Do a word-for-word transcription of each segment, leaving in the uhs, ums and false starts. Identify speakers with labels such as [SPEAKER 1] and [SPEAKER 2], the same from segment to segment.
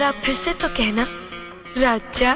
[SPEAKER 1] जरा फिर से तो कहना राजा।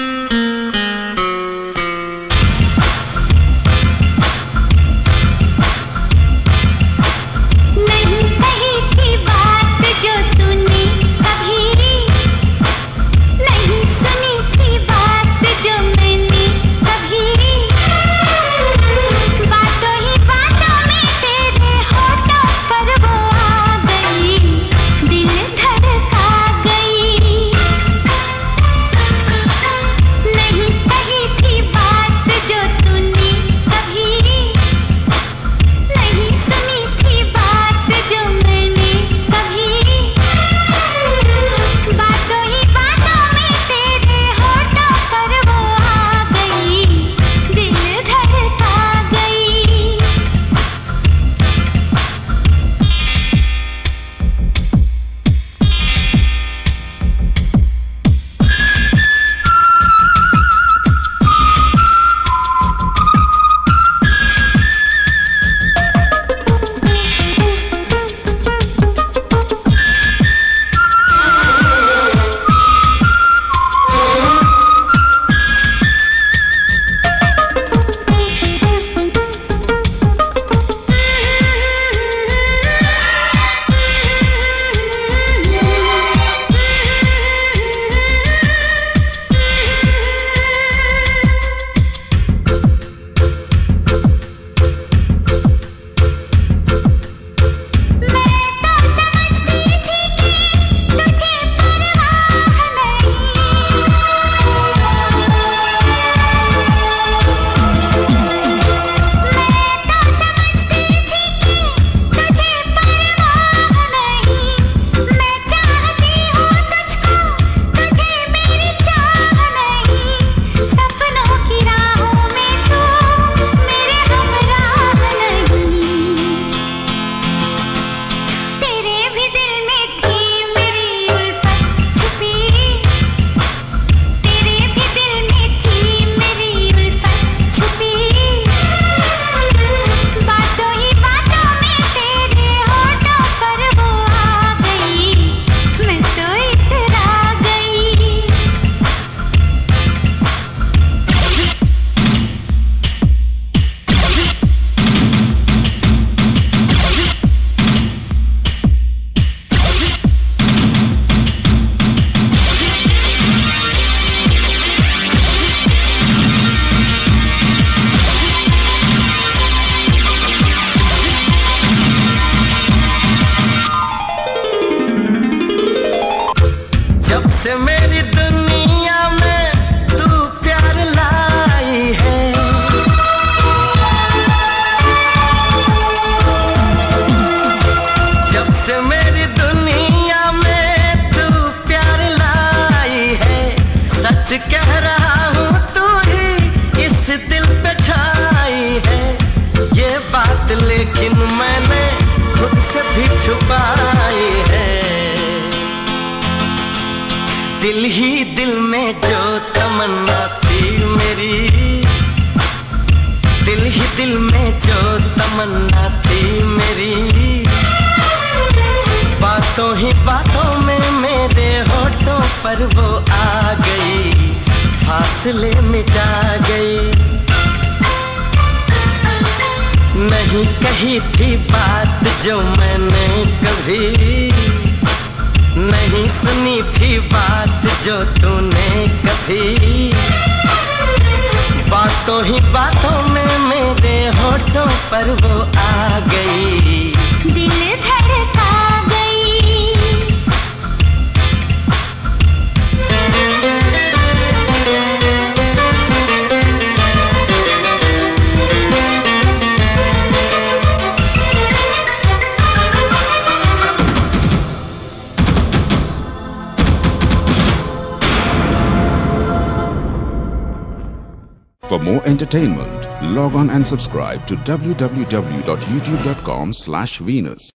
[SPEAKER 2] से मेरी दुनिया में तू प्यार लाई है, जब से मेरी दुनिया में तू प्यार लाई है, सच कह रहा हूँ तू ही इस दिल पे छाई है, ये बात लेकिन मैंने खुद से भी छुपाई है। दिल ही दिल में जो तमन्ना थी मेरी, दिल ही दिल में जो तमन्ना थी मेरी, बातों ही बातों में मेरे होठों पर वो आ गई, फासले मिटा गई। नहीं कही थी बात जो मैंने कभी, नहीं सुनी थी बात जो तूने कभी, बातों ही बातों में मेरे होठों पर वो आ गई,
[SPEAKER 3] दिल धड़का गई।
[SPEAKER 4] For more entertainment, log on and subscribe to w w w dot youtube dot com slash Venus.